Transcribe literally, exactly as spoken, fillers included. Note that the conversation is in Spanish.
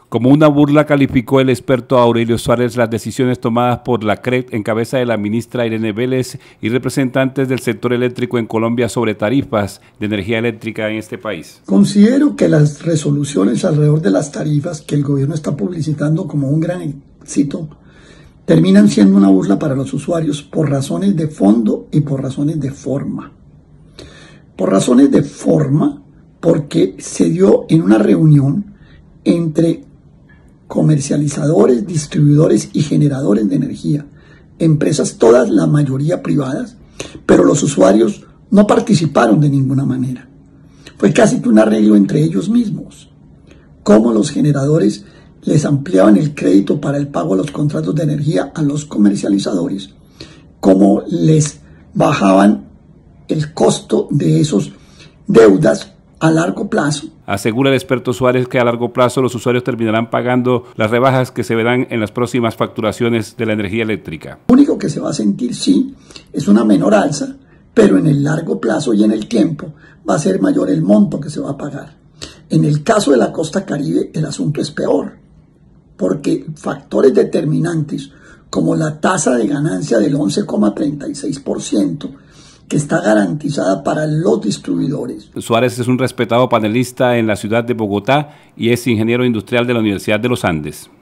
Como una burla calificó el experto Aurelio Suárez las decisiones tomadas por la C R E C en cabeza de la ministra Irene Vélez y representantes del sector eléctrico en Colombia sobre tarifas de energía eléctrica en este país. Considero que las resoluciones alrededor de las tarifas que el gobierno está publicitando como un gran éxito terminan siendo una burla para los usuarios por razones de fondo y por razones de forma. Por razones de forma, porque se dio en una reunión entre comercializadores, distribuidores y generadores de energía, empresas todas, la mayoría privadas, pero los usuarios no participaron de ninguna manera. Fue casi que un arreglo entre ellos mismos, cómo los generadores les ampliaban el crédito para el pago de los contratos de energía a los comercializadores, cómo les bajaban el costo de esos deudas a largo plazo. Asegura el experto Suárez que a largo plazo los usuarios terminarán pagando las rebajas que se verán en las próximas facturaciones de la energía eléctrica. Lo único que se va a sentir, sí, es una menor alza, pero en el largo plazo y en el tiempo va a ser mayor el monto que se va a pagar. En el caso de la costa Caribe el asunto es peor, porque factores determinantes como la tasa de ganancia del once coma treinta y seis por ciento que está garantizada para los distribuidores. Suárez es un respetado panelista en la ciudad de Bogotá y es ingeniero industrial de la Universidad de los Andes.